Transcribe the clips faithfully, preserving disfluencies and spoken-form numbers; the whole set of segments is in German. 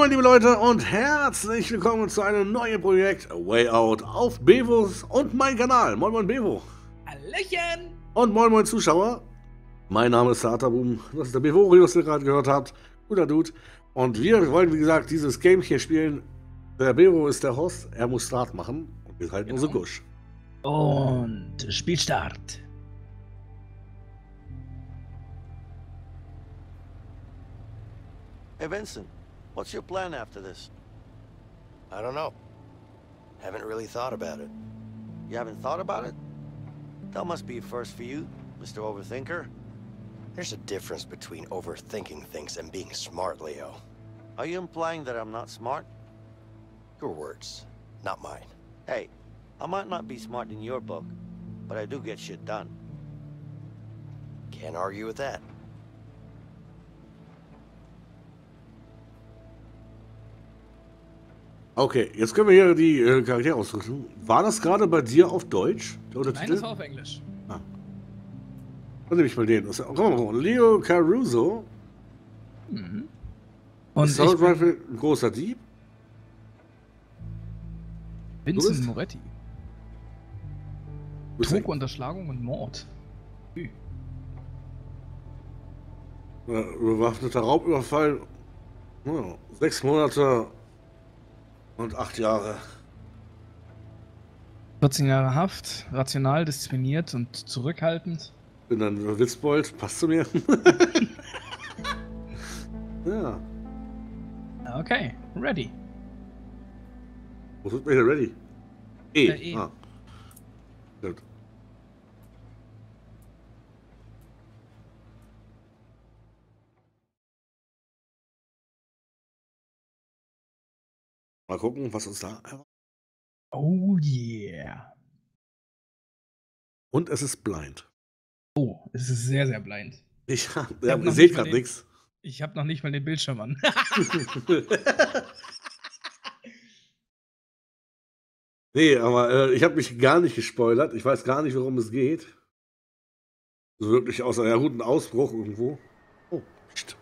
moin liebe Leute und herzlich willkommen zu einem neuen Projekt Way Out auf Bevos und mein Kanal. Moin moin Bevo. Hallöchen. Und moin moin Zuschauer. Mein Name ist Sataboom, das ist der Bevorius, den ihr gerade gehört habt. Guter Dude. Und wir wollen wie gesagt dieses Game hier spielen. Der Bevo ist der Host, er muss Start machen und wir halten Genau. unsere Gusch. Und Spielstart. Hey Vincent, what's your plan after this? I don't know. Haven't really thought about it. You haven't thought about it? That must be a first for you, Mister Overthinker. There's a difference between overthinking things and being smart, Leo. Are you implying that I'm not smart? Your words, not mine. Hey, I might not be smart in your book, but I do get shit done. Can't argue with that. Okay, jetzt können wir hier die äh, Charaktere ausdrücken. War das gerade bei dir auf Deutsch? Der Untertitel? Nein, das war auf Englisch. Ah. Dann nehme ich mal den. Das, komm mal, komm mal. Leo Caruso. Mhm. Und ich Assault bin Rifle, ein großer Dieb. Du Vincent bist? Moretti. Du bist Trug, Unterschlagung und Mord. Ü. ein äh, bewaffneter Raubüberfall. Ja, sechs Monate und acht Jahre. vierzehn Jahre Haft, rational, diszipliniert und zurückhaltend. Bin dann Witzbold, passt zu mir. Ja. Okay, ready. Wo sind wir hier ready? E. Äh, E. Ah. Gut. Mal gucken, was uns da erwartet. Oh yeah. Und es ist blind. Oh, es ist sehr, sehr blind. Ich, ja, hab ihr noch seht nicht mal gerade den- nichts. Ich habe noch nicht mal den Bildschirm an. Nee, aber äh, ich habe mich gar nicht gespoilert. Ich weiß gar nicht, worum es geht. So wirklich außer ja, guten Ausbruch irgendwo. Oh, pst.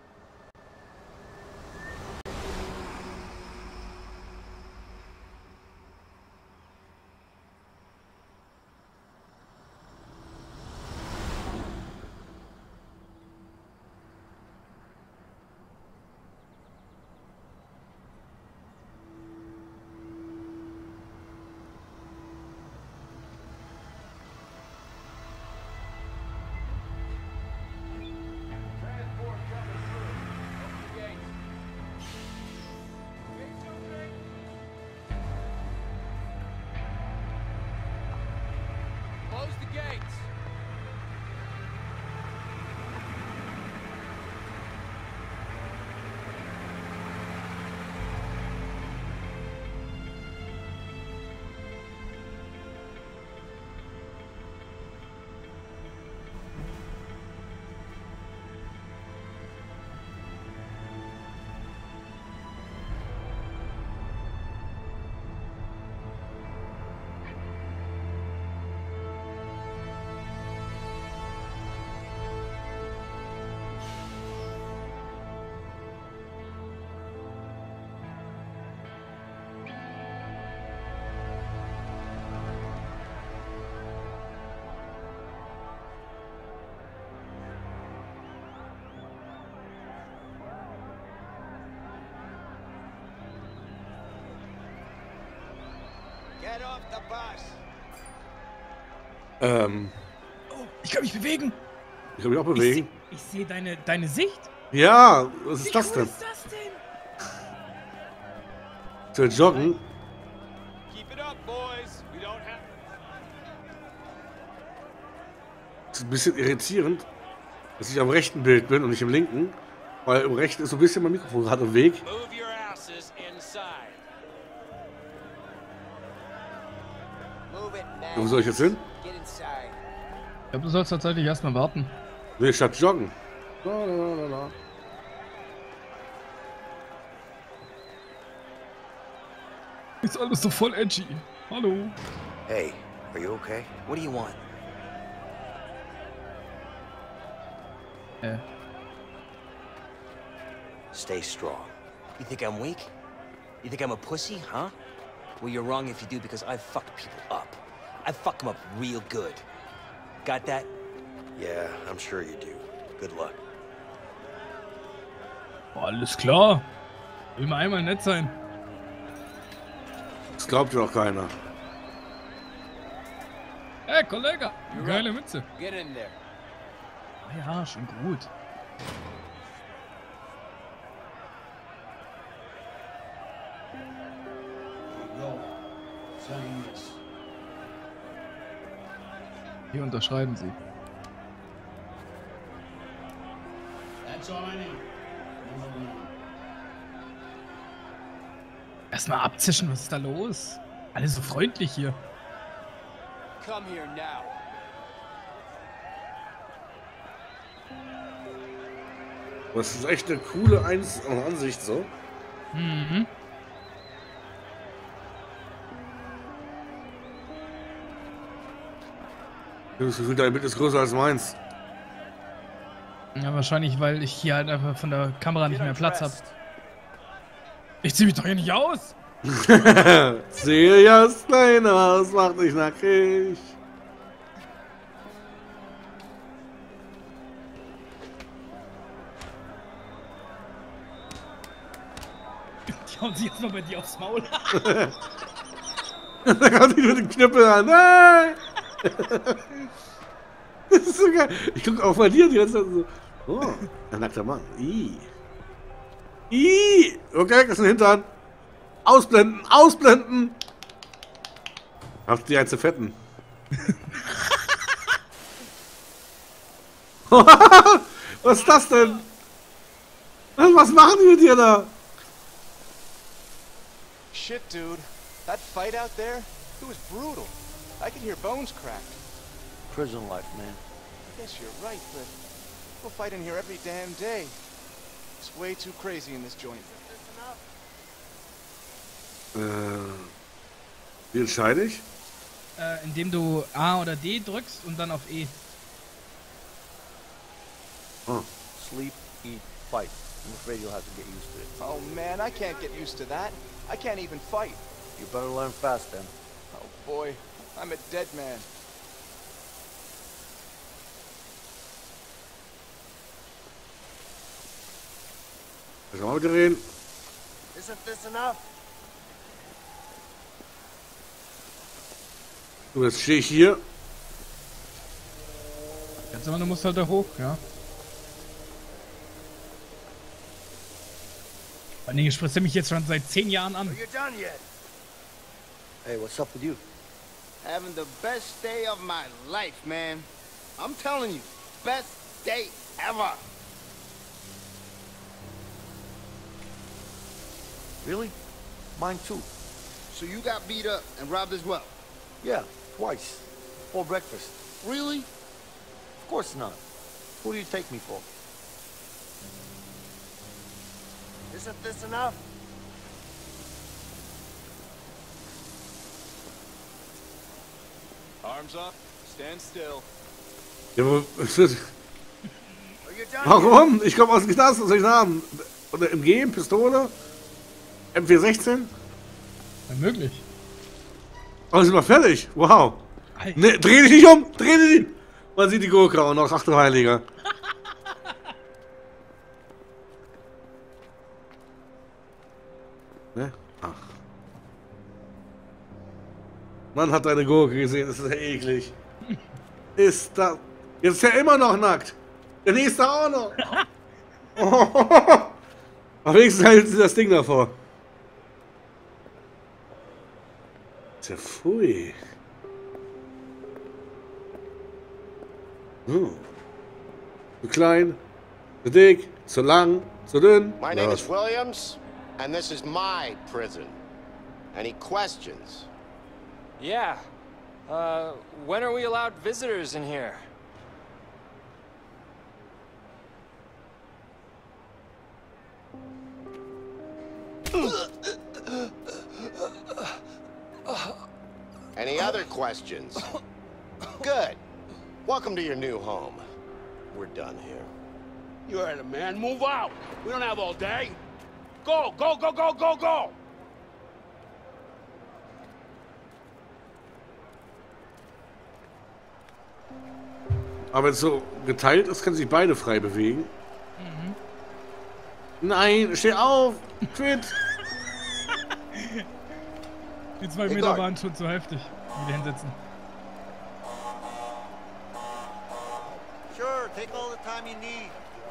Close the gates. Get off the bus! Ähm, Oh, ich kann mich bewegen. ich kann mich auch Ich, bewegen. seh- ich sehe deine, deine Sicht. Ja, was ist Wie das cool denn? ist das denn? Zu joggen? Keep it up, boys. We don't have. Das ist ein bisschen irritierend, dass ich am rechten Bild bin und nicht im linken. Weil im rechten ist so ein bisschen mein Mikrofon gerade im Weg. Move your asses inside. Move it, man. Wo soll ich jetzt hin? Get inside. Ich glaube, du sollst tatsächlich erstmal warten. Nee, statt joggen. La, la, la, la, la. Ist alles so voll edgy. Hallo. Hey, are you okay? What do you want? Äh, Stay strong. You think I'm weak? You think I'm a pussy, huh? Well, you're wrong if you do, because I fuck people up. I fuck them up real good. Got that? Yeah, I'm sure you do. Good luck. Alles klar. Will mal einmal nett sein. Das glaubt doch keiner. Hey, Kollege. Geile Mütze. Get in there. Ah ja, schon gut. Hier unterschreiben Sie. Erstmal abzischen, was ist da los? Alle so freundlich hier. Come here now. Das ist echt eine coole Eins Ansicht so. Mhm. Das Gefühl, dein Bild ist größer als meins. Ja, wahrscheinlich, weil ich hier halt einfach von der Kamera nicht mehr Platz habe. Ich zieh mich doch hier nicht aus! Sehe ja klein aus, mach dich nackig. Die hauen sich jetzt mal bei dir aufs Maul. Da kommt die mit dem Knüppel an. Nein! Das ist so geil. Ich guck auch bei dir die ganze Zeit so. Oh, ein nackter Mann. Ih. Ih. Okay, das ist ein Hintern. Ausblenden, ausblenden. Hast die einen zu fetten. Was ist das denn? Was machen die mit dir da? Shit, dude. That fight out there, it was brutal. I could hear bones crack. Prison life, man. I guess you're right, but we'll fight in here every damn day. It's way too crazy in this joint. Äh, wie entscheide ich? Äh, indem du A oder D drückst und dann auf E. Oh. Sleep, eat, fight. I'm afraid you'll have to get used to it. Oh man, I can't get used to that. I can't even fight. You better learn fast then. Oh boy, I'm a dead man. Lass mal wieder reden. Isn't this enough? So, jetzt stehe ich hier. Jetzt aber, du musst halt da hoch, ja. Vor allen Dingen spritzt er mich jetzt schon seit zehn Jahren an. Are you done yet? Hey, what's up with you? Having the best day of my life, man. I'm telling you, best day ever. Really? Mine too. So you got beat up and robbed as well? Yeah, twice. For breakfast. Really? Of course not. Who do you take me for? Isn't this enough? Arms up, stand still. Ja, wo- Are you done yet? warum? Ich komme aus dem Knast, was soll ich haben? Oder M G, Pistole? M vier sechzehn? Ja, möglich. Oh, sind wir fertig? Wow. Alter. Ne, dreh dich nicht um! Dreh dich nicht! Man sieht die Gurke auch noch, ach du Heiliger. Ne? Ach. Man hat deine Gurke gesehen, das ist ja eklig. Ist da. Jetzt ist er immer noch nackt. Der nächste auch noch. Oh. Aber wenigstens hält sie das Ding davor. Tja, pfui. Hm. Zu klein, zu dick, zu lang, zu dünn. My Ja, name was? is Williams, and this is my prison. Any questions? Yeah. Uh, when are we allowed visitors in here? Any other questions? Good. Welcome to your new home. We're done here. You heard him, man. Move out. We don't have all day. Go, go, go, go, go, go! Aber wenn es so geteilt ist, können sich beide frei bewegen. Mhm. Nein, steh auf! Quit! Die zwei Meter waren schon zu heftig. Wieder hinsetzen. Sure, take all the time you need.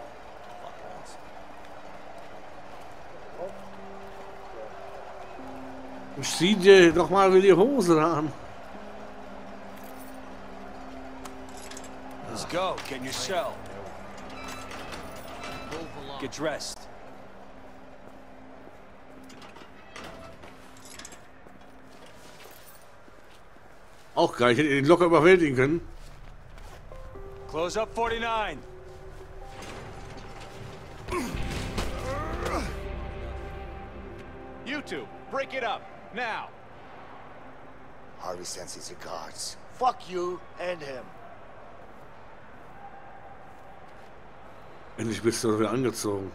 Zieh dir doch mal die Hose an. Let's go. Get in your cell. Get dressed. Auch geil, ich hätte ihn locker überwältigen können. Close up forty-nine. You two, break it up, now. Harvey sends his regards. Fuck you and him. Endlich bist du wieder angezogen.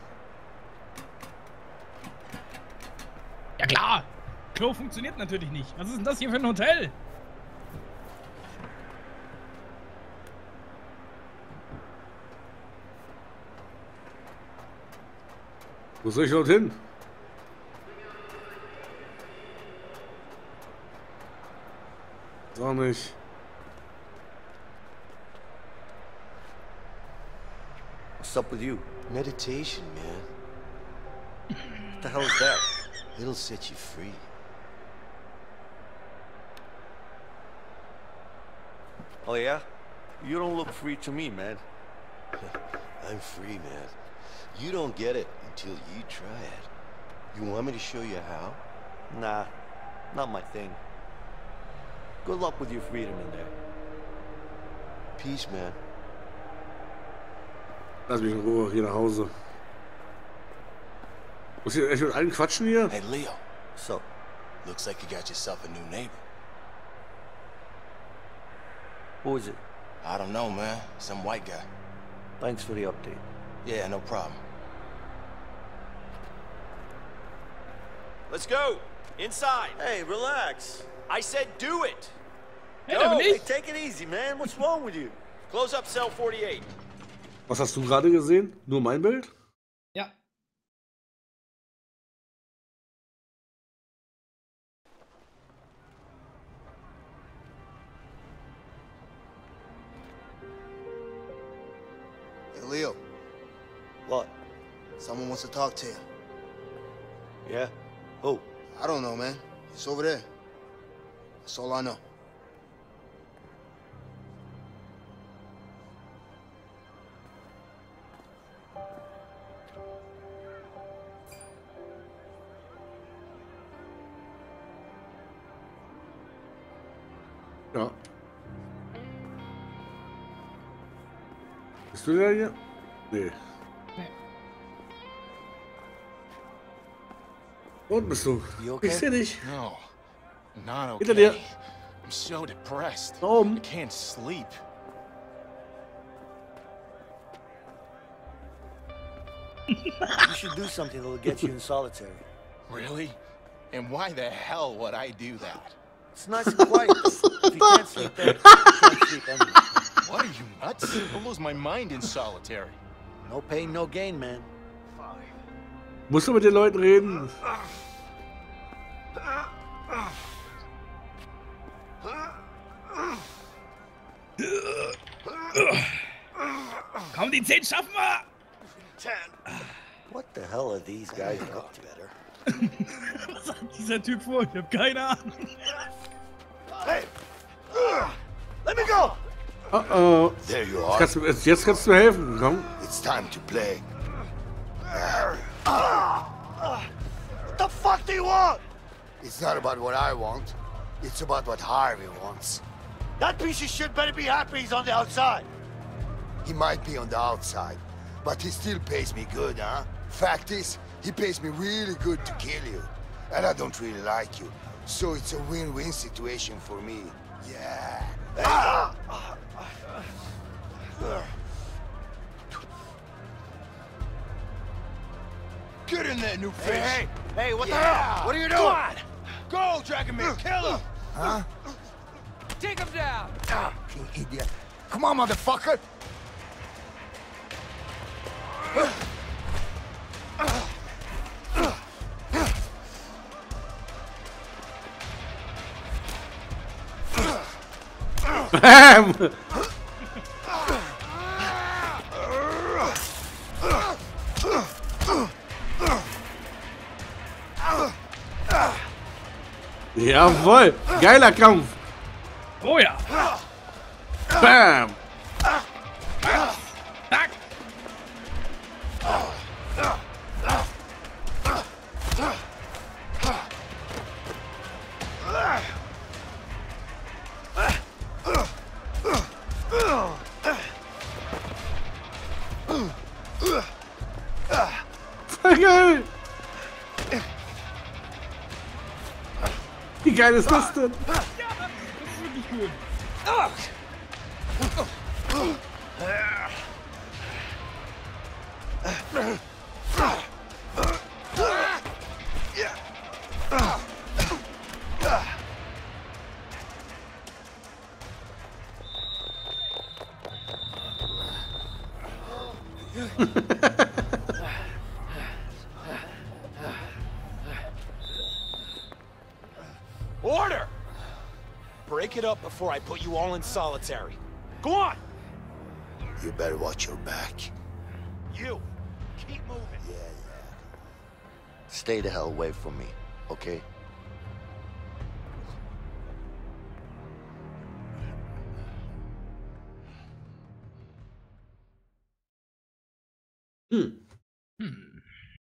Ja klar! Klo funktioniert natürlich nicht. Was ist denn das hier für ein Hotel? Wo soll ich dort hin? Auch nicht. What's up with you? Meditation, man. What the hell is that? It'll set you free. Oh yeah? You don't look free to me, man. I'm free, man. You don't get it until you try it. You want me to show you how? Nah, not my thing. Good luck with your freedom in there. Peace, man. Lass mich in Ruhe, hier nach Hause. Muss ich echt mit allen quatschen hier? Hey, Leo. So, Looks like you got yourself a new neighbor. who is it? I don't know, man. Some white guy. Thanks for the update. Yeah, no problem. Let's go. Inside. Hey, relax. I said do it. Hey, Yo, aber hey, nicht! take it easy, man. What's wrong with you? Close up cell forty-eight. Was hast du gerade gesehen? Nur mein Bild? Ja. Hey, Leo, What? someone wants to talk to you. Yeah? Who? I don't know, man. It's over there. That's all I know. Ja. Bist du der hier? Nee. Und bist du? You okay? Ich seh dich. No, not Hinter dir. okay. I'm so depressed. Da oben. I can't sleep. You should do something that'll get you in solitary. Really? And why the hell would I do that? It's nice and quiet. If you can't sleep there, you can't sleep anywhere. What are you, nuts? I'll lose my mind in solitary. No pain, no gain, man. Musst du mit den Leuten reden? Komm, die zehn schaffen wir! What the hell are these guys up to? Was hat dieser Typ vor? Ich hab keine Ahnung. Hey! Let me go! Oh oh. There you Jetzt are. kannst du, jetzt, jetzt kannst du mir helfen. Komm. It's time to play. What the fuck do you want? It's not about what I want. It's about what Harvey wants. That piece of shit better be happy he's on the outside. He might be on the outside, but he still pays me good, huh? Fact is, he pays me really good to kill you. And I don't really like you. So it's a win-win situation for me. Yeah. Ah! Get in there, new fish. Hey, hey, hey, what Yeah. the hell? What are you doing? Go on. Go, Dragomir, kill him. Huh? Take him down! Ah, you idiot. Come on, motherfucker. Bam! Jawohl! Geiler Kampf! Oh ja! Bam! Zack! Voll geil! Wie geil ist das denn? Das ist wirklich gut. Order! Break it up before I put you all in solitary. Go on! You better watch your back. You! Keep moving. Yeah, yeah. Stay the hell away from me, okay? Hm. Hm.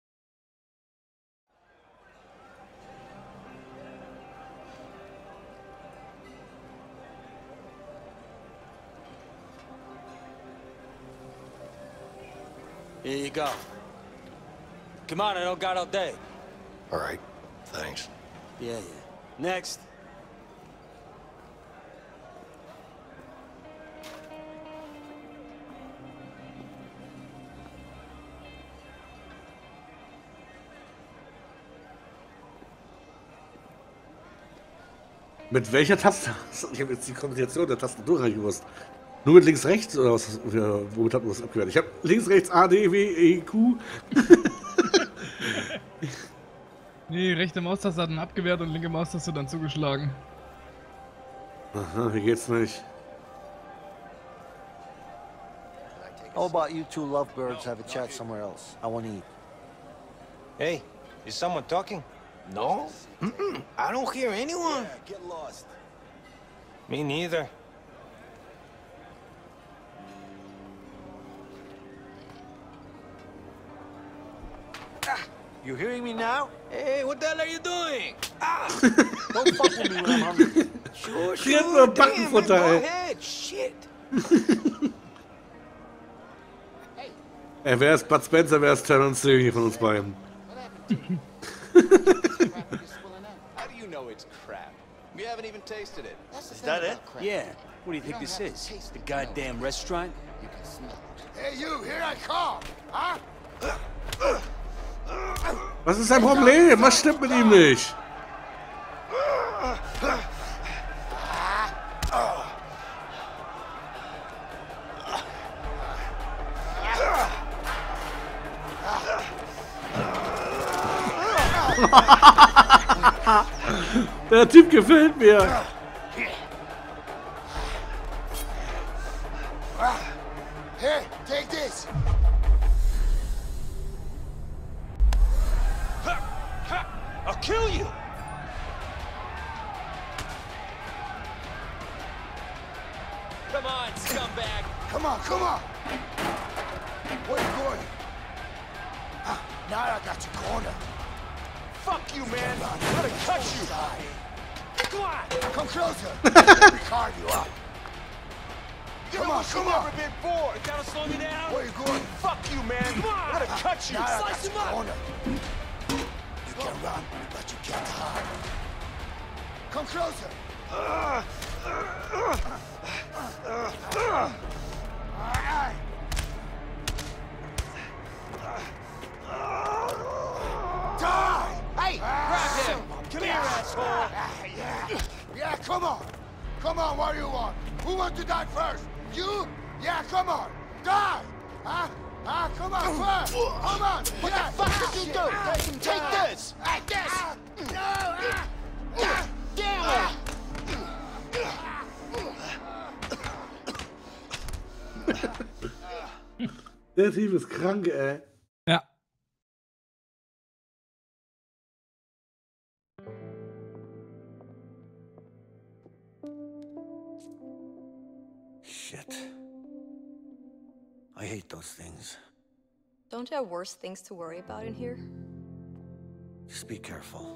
Here you go. Come on, I don't got all day. All right, thanks. Yeah, yeah. Next. Mit welcher Taste? Ich habe jetzt die Kombination der Tastatur reingewusst. Nur mit links, rechts oder was? Womit hat man das abgehört? Ich habe links, rechts, A, D, W, E, Q. Nee, rechte Maustaste hat ihn abgewehrt und linke Maustaste dann zugeschlagen. Aha, hier geht's nicht. How about you two lovebirds have a chat somewhere else? I want to eat. Hey, is someone talking? No? Mm-mm, I don't hear anyone. Yeah, get lost. Me neither. You hearing me now? Hey, what the hell are you doing? Ah! Don't fuck with me when I'm hungry. Sure, Die hat sure. nur Damn, man, Backenfutter, go ey. ahead. Shit. Ey, wer ist Bud Spencer, wer ist Terrence Hill hier von uns beiden? How do you know it's crap? We haven't even tasted it. Is that it? Yeah. What do you think this is? The goddamn restaurant? Hey, you, here I come. Huh? Was ist sein Problem? Was stimmt mit ihm nicht? Der Typ gefällt mir. Here, take this. I'll kill you! Come on, scumbag! Come on, come on. Where you going? Ah, now I got you cornered. Fuck you, man! Run, I'm gonna cut you! side. Come on! Come closer. Let me carve you up. Come on, come You've on. never been bored. Gotta slow me down. Where you going? Fuck you, man! Come on! I'm gonna cut you! Now I Slice got him you up! cornered. You can run, but you can't hide. Come closer. Alright. Hey! Grab him! Come here, asshole! Yeah, yeah, come on! Come on, what do you want? Who wants to die first? You? Yeah, come on! Die! Huh? Huh? Come on, first! Come on! What yeah. the fuck did you do? Ah, Take ah, this! Like this! Ah, no! Ah, ah, Damn it! Der Typ ist krank, ey. Ja. Shit. I hate those things. Don't you have worse things to worry about in here? Just be careful.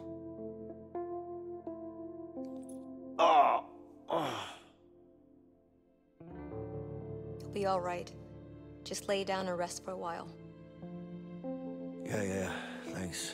Oh! Oh! You'll be all right. Just lay down and rest for a while. Yeah, yeah, thanks.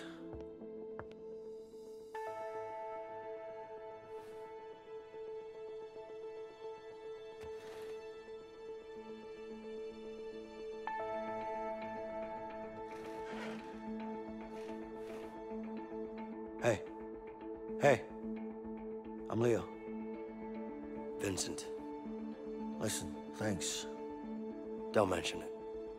Hey. Hey. I'm Leo. Vincent. Listen, thanks. Don't mention it.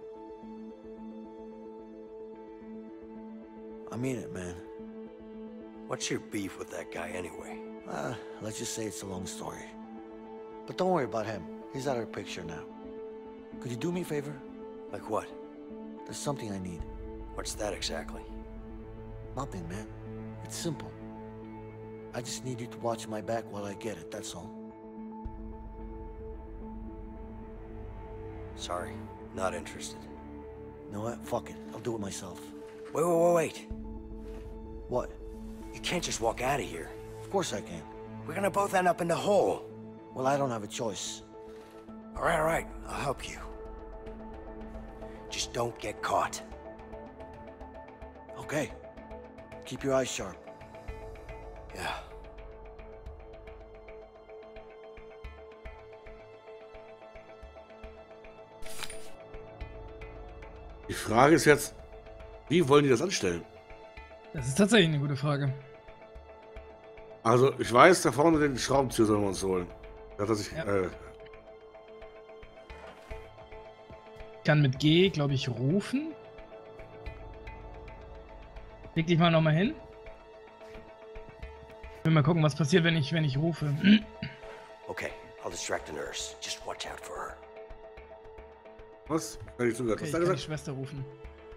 I mean it, man. What's your beef with that guy anyway? Uh, let's just say it's a long story. But don't worry about him. He's out of the picture now. Could you do me a favor? Like what? There's something I need. What's that exactly? Nothing, man. It's simple. I just need you to watch my back while I get it, that's all. Sorry, not interested. You know what? Fuck it. I'll do it myself. Wait, wait, wait, wait. What? You can't just walk out of here. Of course I can. We're gonna both end up in the hole. Well, I don't have a choice. All right, all right. I'll help you. Just don't get caught. Okay. Keep your eyes sharp. Yeah. Die Frage ist jetzt, wie wollen die das anstellen? Das ist tatsächlich eine gute Frage. Also, ich weiß, da vorne den Schraubenzieher sollen wir uns holen. Da hat sich, Ja. äh, Ich kann mit G, glaube ich, rufen. Leg dich mal nochmal hin. Ich will mal gucken, was passiert, wenn ich, wenn ich rufe. Okay, I'll distract the nurse. Just watch out for her. was? Kann ich zugehört. Okay, Was ich hat kann er die gesagt? Schwester rufen.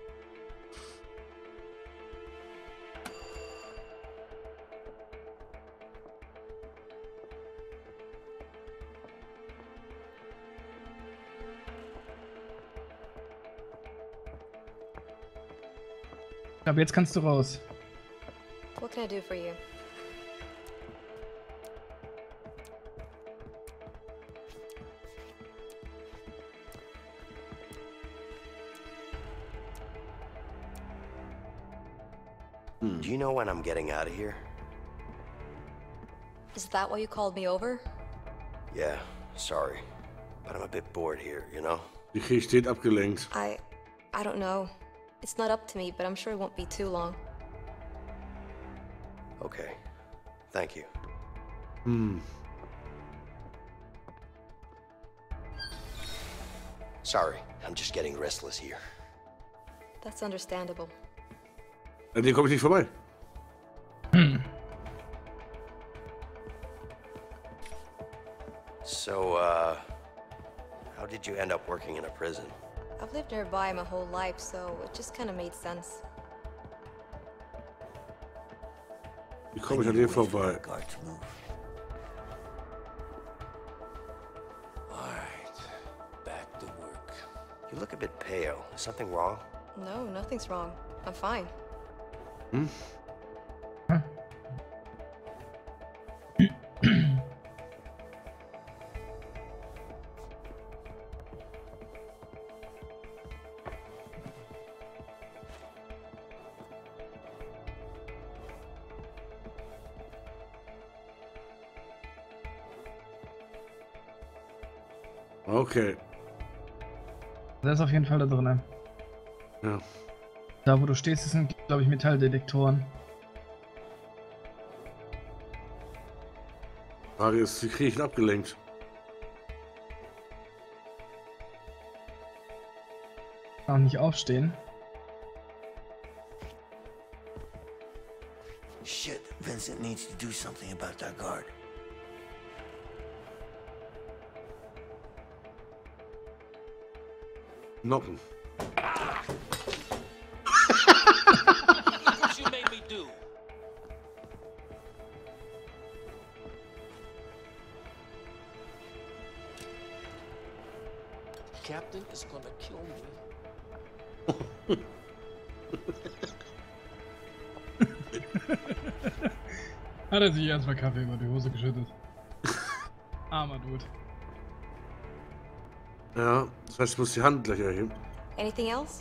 Ich glaube, jetzt kannst du raus. What can I do for you? Do you know when I'm getting out of here? Is that why you called me over? Yeah, sorry. But I'm a bit bored here, you know? Die Krieg steht abgelenkt. I... I don't know. It's not up to me, but I'm sure it won't be too long. Okay. Thank you. Hm. Sorry, I'm just getting restless here. That's understandable. An dem komme ich nicht vorbei. So, uh... how did you end up working in a prison? I've lived nearby my whole life, so it just kind of made sense. Wie komme ich an dem vorbei? Guard to move. Alright, back to work. You look a bit pale. Is something wrong? No, nothing's wrong. I'm fine. Hm? Okay. Der ist auf jeden Fall da drin. Ja. Da, wo du stehst, das sind, glaube ich, Metalldetektoren. Frage ist, wie kriege ich ihn abgelenkt? Auch nicht aufstehen. Shit, Vincent needs to do something about that guard. Nocken. What you made me do? Captain is gonna kill me. Hat er sich erstmal Kaffee über die Hose geschüttet. Armer Dude. Ja, das heißt, ich muss die Hand gleich erheben. Anything else?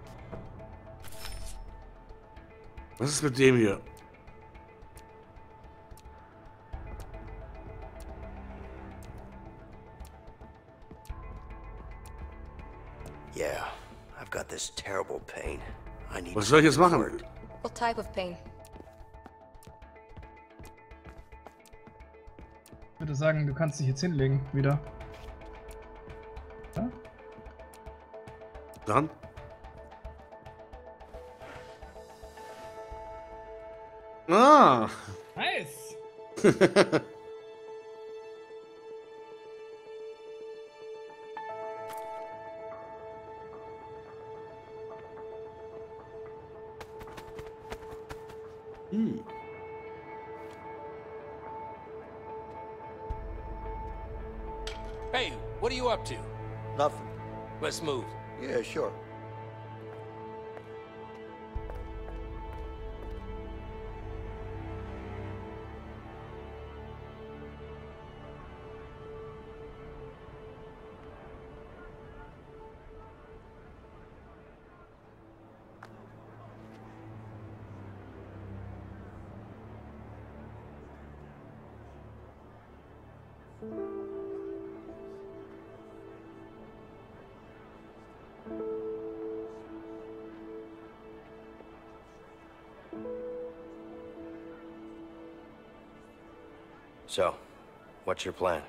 Was ist mit dem hier? Yeah, I've got this terrible pain. I need Was soll ich jetzt machen? What type of pain? Ich würde sagen, du kannst dich jetzt hinlegen, wieder. Ja? Dann? Ah! Nice! Hm. Hey, what are you up to? Nothing. Let's move. Yeah, sure. So, what's your plan?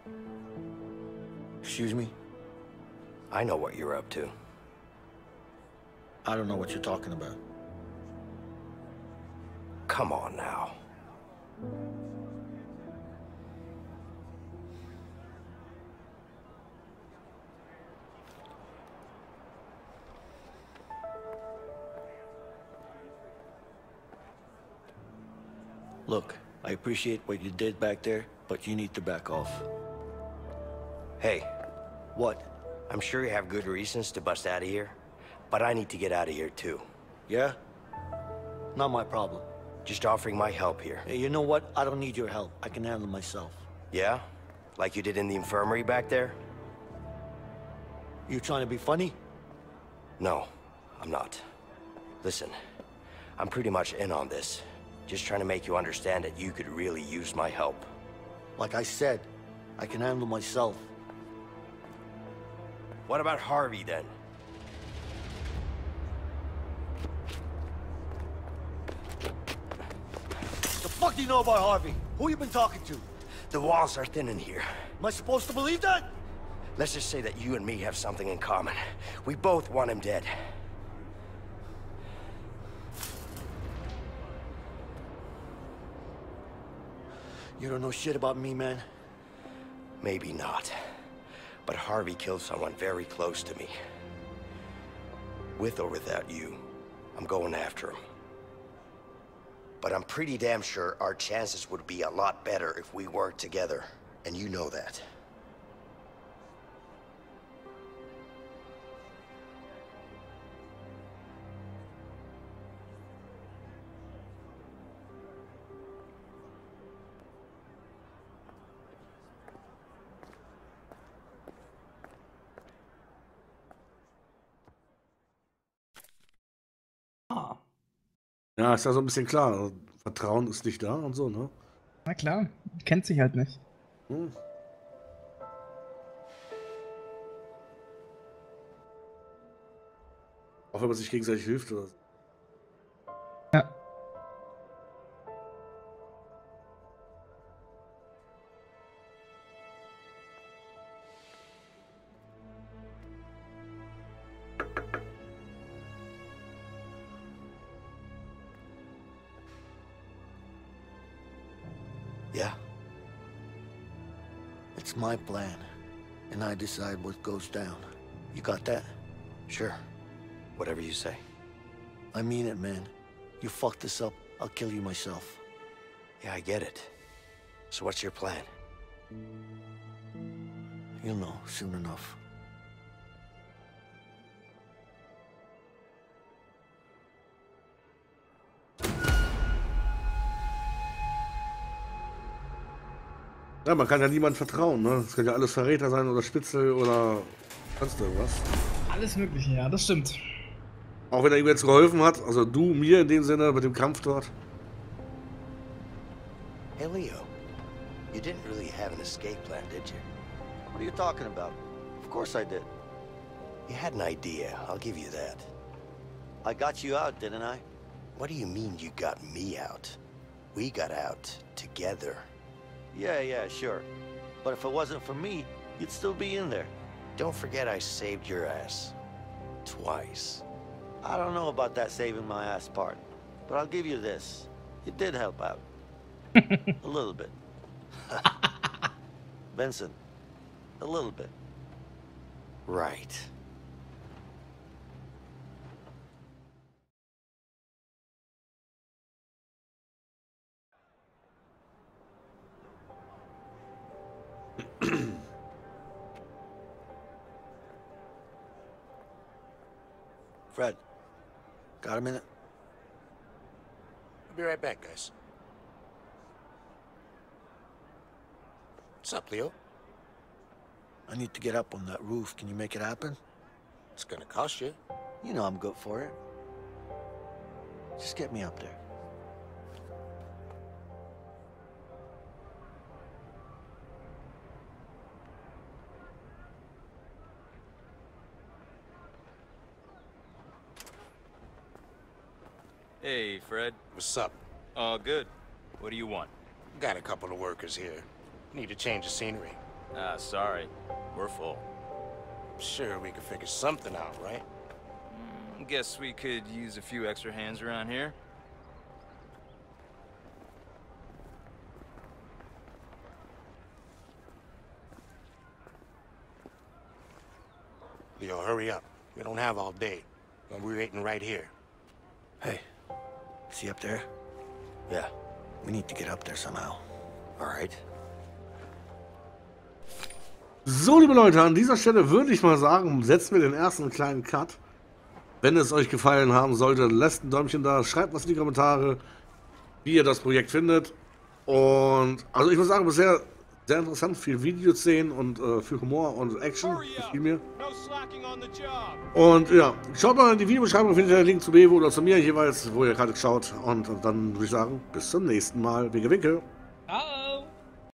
Excuse me? I know what you're up to. I don't know what you're talking about. Come on now. Look, I appreciate what you did back there, but you need to back off. Hey, What? I'm sure you have good reasons to bust out of here, but I need to get out of here too. Yeah? Not my problem. Just offering my help here. Hey, you know what? I don't need your help. I can handle myself. Yeah? Like you did in the infirmary back there? You trying to be funny? No, I'm not. Listen, I'm pretty much in on this. Just trying to make you understand that you could really use my help. Like I said, I can handle myself. What about Harvey, then? The fuck do you know about Harvey? Who you been talking to? The walls are thin in here. Am I supposed to believe that? Let's just say that you and me have something in common. We both want him dead. You don't know shit about me, man. Maybe not. But Harvey killed someone very close to me. With or without you, I'm going after him. But I'm pretty damn sure our chances would be a lot better if we worked together. And you know that. Ja, ist ja so ein bisschen klar. Also, Vertrauen ist nicht da und so, ne? Na klar, kennt sich halt nicht. Hm. Auch wenn man sich gegenseitig hilft oder so. Ja. Yeah? It's my plan, and I decide what goes down. You got that? Sure. Whatever you say. I mean it, man. You fuck this up, I'll kill you myself. Yeah, I get it. So what's your plan? You'll know soon enough. Ja, man kann ja niemandem vertrauen, ne? Das kann ja alles Verräter sein oder Spitzel oder sonst irgendwas. Alles Mögliche, ja, das stimmt. Auch wenn er ihm jetzt geholfen hat, also du mir in dem Sinne mit dem Kampf dort. Hey, Leo. You didn't really have an escape plan, did you? What are you talking about? Of course I did. You had an idea, I'll give you that. I got you out, didn't I? What do you mean you got me out? We got out together. Yeah, yeah, sure. But if it wasn't for me, you'd still be in there. Don't forget I saved your ass. Twice. I don't know about that saving my ass part, but I'll give you this. You did help out. A little bit. Vincent, a little bit. Right. Fred, got a minute? I'll be right back, guys. What's up, Leo? I need to get up on that roof. Can you make it happen? It's gonna cost you. You know I'm good for it. Just get me up there. Hey, Fred. What's up? All good. What do you want? Got a couple of workers here. Need to change the scenery. Ah, sorry. We're full. Sure, we could figure something out, right? Mm, guess we could use a few extra hands around here. Leo, hurry up. We don't have all day. And we're waiting right here. Hey, see up there? Yeah. We need to get up there somehow. All right. So, liebe Leute, an dieser Stelle würde ich mal sagen, setzen wir den ersten kleinen Cut. Wenn es euch gefallen haben sollte, lasst ein Däumchen da, schreibt was in die Kommentare, wie ihr das Projekt findet. Und, also ich muss sagen, bisher sehr interessant, viel Videoszenen und äh, viel Humor und Action, gefiel mir. Und ja, schaut mal in die Videobeschreibung, findet ihr den Link zu Bevo oder zu mir jeweils, wo ihr gerade schaut. Und dann würde ich sagen, bis zum nächsten Mal. Winke, winke.